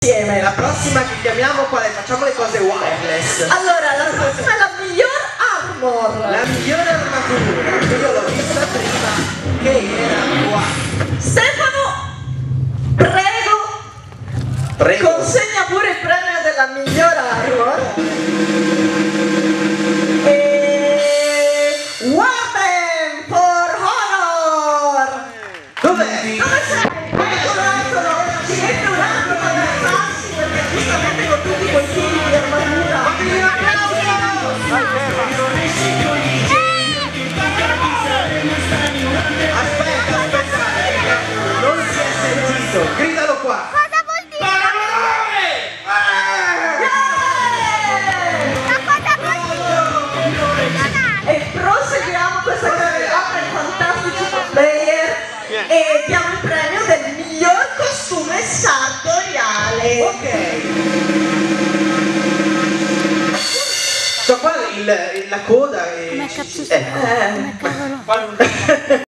insieme. La prossima che chiamiamo quale? Facciamo le cose wireless. Allora, la prossima è la miglior armor. La migliore armatura, io l'ho vista prima che era qua. Stefano, Prego. consegna pure il premio della miglior armor. Warden for Honor! Dov'è? Dove sei? Eccolo! Ci mette un attimo ad alzarsi perché giustamente con tutti quei fili di armatura. Un applauso! Aspetta, non si è sentito, gridalo qua. Cosa vuol dire? Ma cosa vuol dire? E proseguiamo questa carriera per i fantastici player e diamo il premio del miglior costume sartoriale. Ok. C'ho qua la coda e... Come cazzo si ecco. Come cavolo?